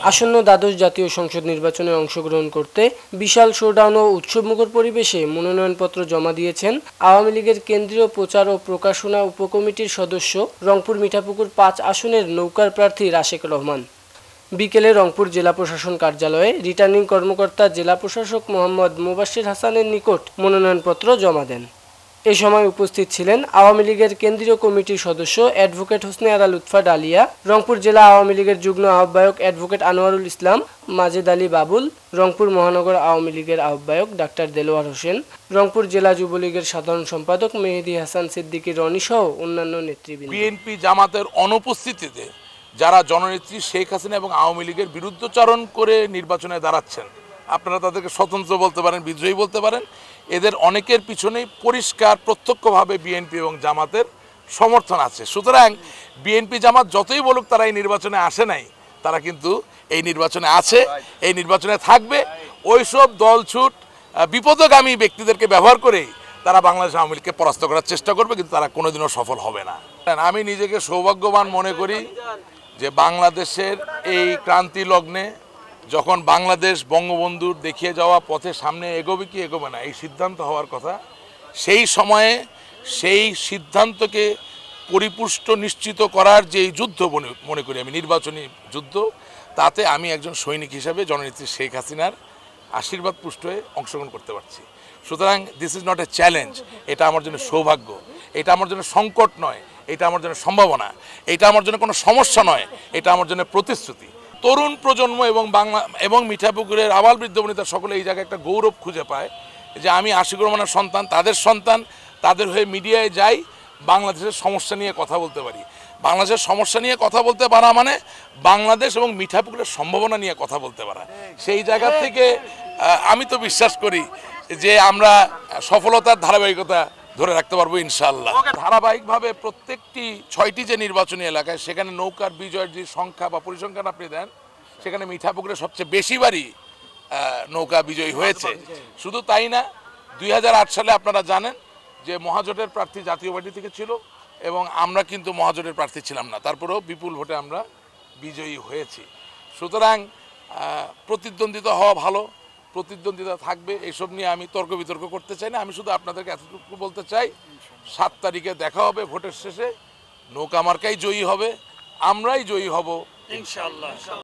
আসন্ন দ্বাদশ জাতীয় সংসদ নির্বাচনে অংশগ্রহণ করতে বিশাল শোডাউন ও উৎসবমুখর পরিবেশে মনোনয়নপত্র জমা দিয়েছেন আওয়ামী লীগের কেন্দ্রীয় প্রচার ও প্রকাশনা উপকমিটির সদস্য রংপুর মিঠাপুকুর ৫ আসনের নৌকার প্রার্থী রাশেক রহমান। বিকেলে রংপুর জেলা প্রশাসন কার্যালয়ে রিটার্নিং কর্মকর্তা জেলা প্রশাসক মোহাম্মদ মুবাশির হাসানের নিকট মনোনয়নপত্র জমা দেন। এ সময় উপস্থিত ছিলেন আওয়ামী লীগের কেন্দ্রীয় কমিটির সদস্য অ্যাডভোকেট হোসনে আরা লুৎফা ডালিয়া, রংপুর জেলা আওয়ামী লীগের যুগ্ম আহ্বায়ক অ্যাডভোকেট আনোয়ারুল ইসলাম, মাজেদ আলী বাবুল, রংপুর মহানগর আওয়ামী লীগের আহ্বায়ক ডাক্তার দেলোয়ার হোসেন, রংপুর জেলা যুবলীগের সাধারণ সম্পাদক মেহেদী হাসান সিদ্দিকী রনি সহ অন্যান্য নেতৃবৃন্দ। বিএনপি জামাতের অনুপস্থিতিতে যারা জননেত্রী শেখ হাসিনা এবং আওয়ামী লীগের বিরুদ্ধচারণ করে নির্বাচনে দাঁড়াচ্ছেন, আপনারা তাদেরকে স্বতন্ত্র বলতে পারেন, বিদ্রোহী বলতে পারেন, এদের অনেকের পিছনেই পরিষ্কার প্রত্যক্ষভাবে বিএনপি এবং জামাতের সমর্থন আছে। সুতরাং বিএনপি জামাত যতই বলুক তারা এই নির্বাচনে আসে নাই, তারা কিন্তু এই নির্বাচনে আছে, এই নির্বাচনে থাকবে। ওইসব দলছুট বিপদগামী ব্যক্তিদেরকে ব্যবহার করেই তারা বাংলাদেশ আওয়ামী লীগকে পরাস্ত করার চেষ্টা করবে, কিন্তু তারা কোনোদিনও সফল হবে না। আমি নিজেকে সৌভাগ্যবান মনে করি যে বাংলাদেশের এই ক্রান্তি লগ্নে যখন বাংলাদেশ বঙ্গবন্ধুর দেখিয়ে যাওয়া পথে সামনে এগোবে কি এগোবে না এই সিদ্ধান্ত হওয়ার কথা, সেই সময়ে সেই সিদ্ধান্তকে পরিপুষ্ট নিশ্চিত করার যে যুদ্ধ মনে করি আমি, নির্বাচনী যুদ্ধ, তাতে আমি একজন সৈনিক হিসাবে জননেত্রী শেখ হাসিনার আশীর্বাদ পুষ্ট হয়ে অংশগ্রহণ করতে পারছি। সুতরাং this is not a challenge, এটা আমার জন্য সৌভাগ্য, এটা আমার জন্য সংকট নয়, এটা আমার জন্য সম্ভাবনা, এটা আমার জন্য কোনো সমস্যা নয়, এটা আমার জন্য প্রতিশ্রুতি। তরুণ প্রজন্ম এবং মিঠাপুকুরের আবাল বৃদ্ধ বনিতা সকলে এই জায়গায় একটা গৌরব খুঁজে পায় যে আমি আশিকুর রহমানের সন্তান, তাদের হয়ে মিডিয়ায় যাই, বাংলাদেশের সমস্যা নিয়ে কথা বলতে পারি। বাংলাদেশের সমস্যা নিয়ে কথা বলতে পারা মানে বাংলাদেশ এবং মিঠাপুকুরের সম্ভাবনা নিয়ে কথা বলতে পারা। সেই জায়গা থেকে আমি তো বিশ্বাস করি যে আমরা সফলতার ধারাবাহিকতা ধরে রাখতে পারবো ইনশাআল্লাহ। ধারাবাহিকভাবে প্রত্যেকটি 6টি যে নির্বাচনী এলাকায় সেখানে নৌকার বিজয়ের যে সংখ্যা বা পরিসংখ্যান আপনি দেন, সেখানে মিঠাপুকুরে সবচেয়ে বেশিবারই নৌকা বিজয়ী হয়েছে। শুধু তাই না, 2008 সালে আপনারা জানেন যে মহাজোটের প্রার্থী জাতীয় পার্টি থেকে ছিল এবং আমরা কিন্তু মহাজোটের প্রার্থী ছিলাম না, তারপরেও বিপুল ভোটে আমরা বিজয়ী হয়েছি। সুতরাং প্রতিদ্বন্দ্বিতা হওয়া ভালো, প্রতিদ্বন্দ্বিতা থাকবে, এসব নিয়ে আমি তর্ক বিতর্ক করতে চাই না। আমি শুধু আপনাদেরকে এতটুকু বলতে চাই, 7 তারিখে দেখা হবে ভোটের শেষে, নৌকা মার্কাই জয়ী হবে, আমরাই জয়ী হব ইনশাআল্লাহ।